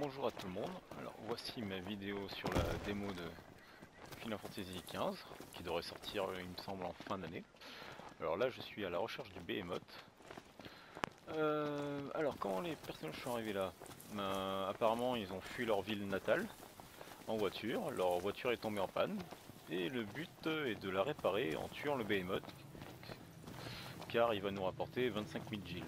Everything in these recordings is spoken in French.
bonjour à tout le monde. Alors voici ma vidéo sur la démo de Final Fantasy XV qui devrait sortir il me semble en fin d'année. Alors là je suis à la recherche du Behemoth. Alors comment les personnages sont arrivés là? Apparemment ils ont fui leur ville natale en voiture, leur voiture est tombée en panne et le but est de la réparer en tuant le Behemoth car il va nous rapporter 25 000 Gil.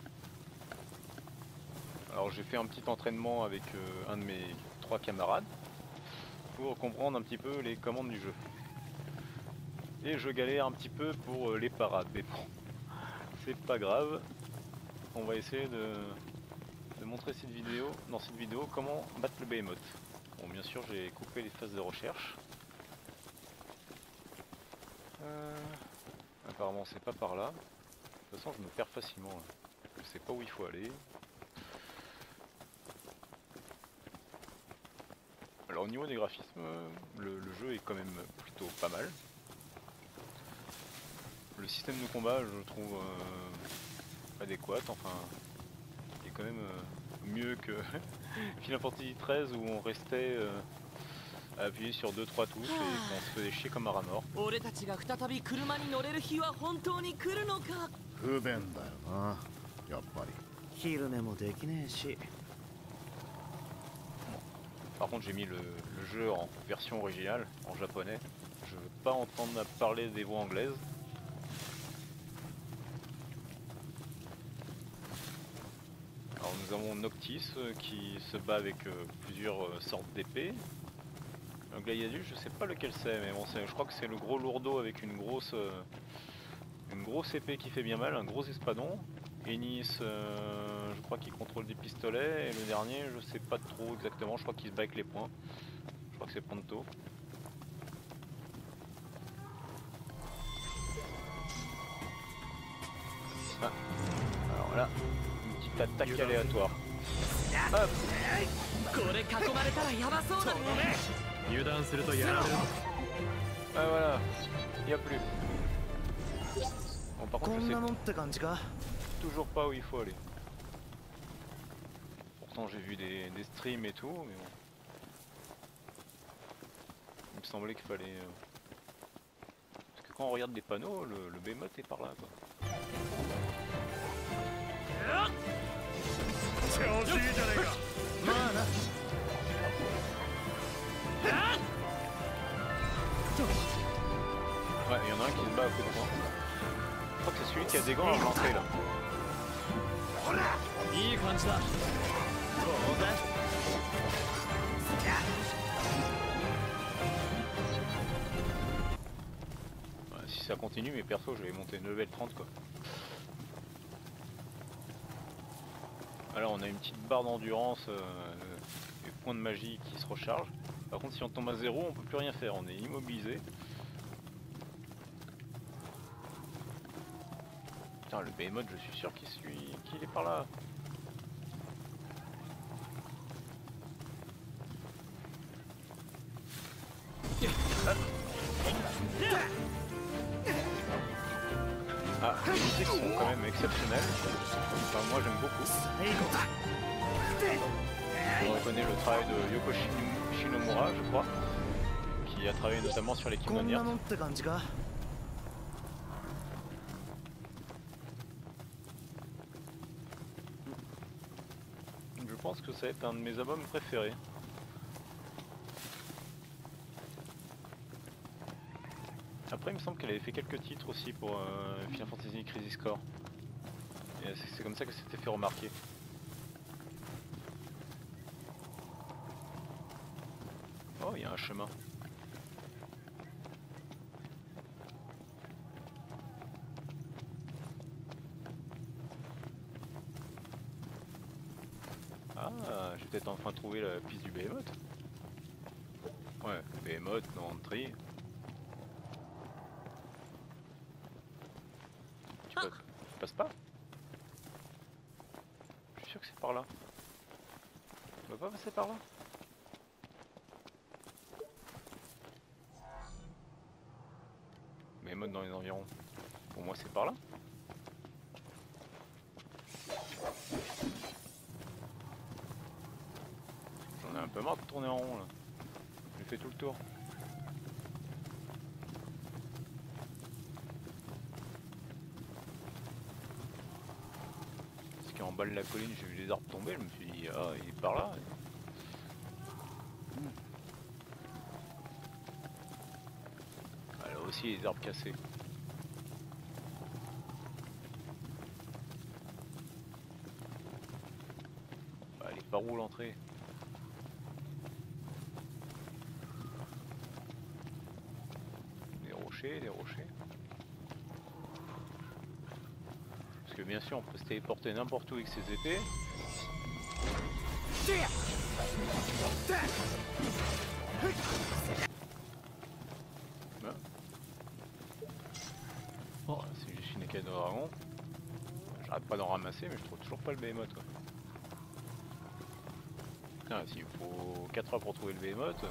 Alors j'ai fait un petit entraînement avec un de mes 3 camarades pour comprendre un petit peu les commandes du jeu. Et je galère un petit peu pour les parades, mais bon, c'est pas grave. On va essayer de montrer dans cette vidéo comment battre le Behemoth. Bon, bien sûr j'ai coupé les phases de recherche. Apparemment c'est pas par là. De toute façon je me perds facilement là. Je sais pas où il faut aller. Alors au niveau des graphismes, le jeu est quand même plutôt pas mal. Le système de combat je le trouve adéquat, enfin il est quand même mieux que Final Fantasy XIII où on restait à appuyer sur 2-3 touches et qu'on se faisait chier comme un rat mort. Par contre j'ai mis le jeu en version originale, en japonais. Je veux pas entendre parler des voix anglaises. Alors nous avons Noctis qui se bat avec plusieurs sortes d'épées. Un Glaiadus, je sais pas lequel c'est, mais bon, je crois que c'est le gros lourdeau avec une grosse épée qui fait bien mal, un gros espadon. Ennis, je crois qu'il contrôle des pistolets, et le dernier, je sais pas trop exactement, je crois qu'il se bat avec les poings. Je crois que c'est Ponto. Ah, alors là, une petite attaque aléatoire. Hop. Ah voilà, il n'y a plus. Bon, par contre, je sais toujours pas où il faut aller. Pourtant, j'ai vu des streams et tout, mais bon. Il me semblait qu'il fallait. Parce que quand on regarde des panneaux, le Behemoth est par là, quoi. Ouais, il y en a un qui se bat à coup de poing. Je crois que c'est celui qui a des gants à l'entrée là. Ouais, si ça continue, mes persos, je vais monter level 30 quoi. Alors on a une petite barre d'endurance, des points de magie qui se rechargent. Par contre, si on tombe à 0, on peut plus rien faire, on est immobilisé. Putain, le Behemoth, je suis sûr qu'il est par là. Ah, les musiques sont quand même exceptionnelles. Enfin, moi j'aime beaucoup. On reconnaît le travail de Yoko Shinomura, je crois, qui a travaillé notamment sur les Kingdom Hearts. Je pense que ça va être un de mes albums préférés. Après, il me semble qu'elle avait fait quelques titres aussi pour Final Fantasy Crisis Core. Et c'est comme ça que c'était fait remarquer. Oh, il y a un chemin. Ah, j'ai peut-être enfin trouvé la piste du Behemoth. Ouais, Behemoth, no entry. Tu passes pas? Je suis sûr que c'est par là. On va pas passer par là? Behemoth dans les environs. Pour moi c'est par là. peu marre de tourner en rond là. J'ai fait tout le tour. Parce qu'en bas de la colline, j'ai vu des arbres tomber, je me suis dit, ah, il est par là. Ah, là aussi, il y a des arbres cassés. Bah, elle est par où l'entrée? Des rochers. Parce que bien sûr on peut se téléporter n'importe où avec ses épées. Oh, c'est juste une écaille de dragon. J'arrête pas d'en ramasser mais je trouve toujours pas le behemoth quoi. Putain, s'il faut 4 heures pour trouver le behemoth.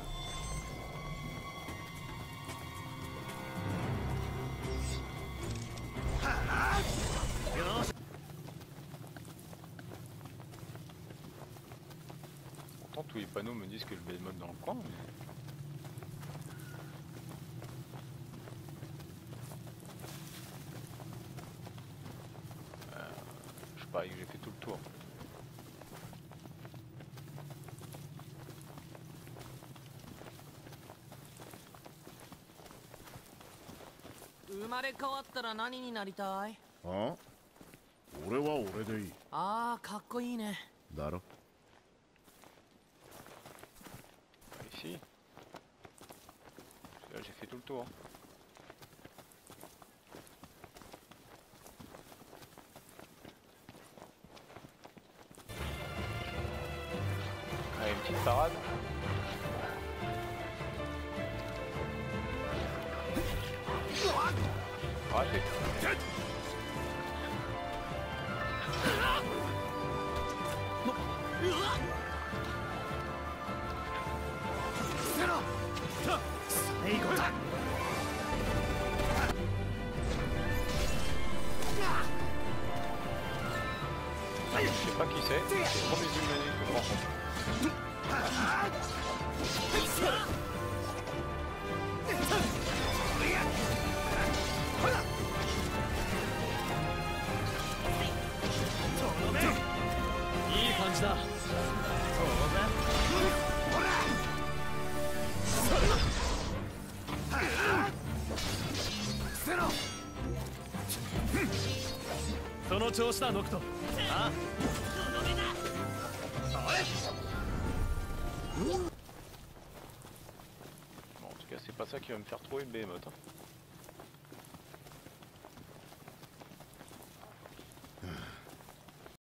Pourtant tous les panneaux me disent que le behemoth dans le coin. Mais... je parie que j'ai fait tout le tour. あ？俺は俺でいい。 ああ、かっこいいね。 だろ。 Ici. Là j'ai fait tout le tour. Allez, une petite parade. Raté. Je sais pas qui c'est le premier humain que je rencontre. Bon, en tout cas, c'est pas ça qui va me faire trouver le behemoth. Hein.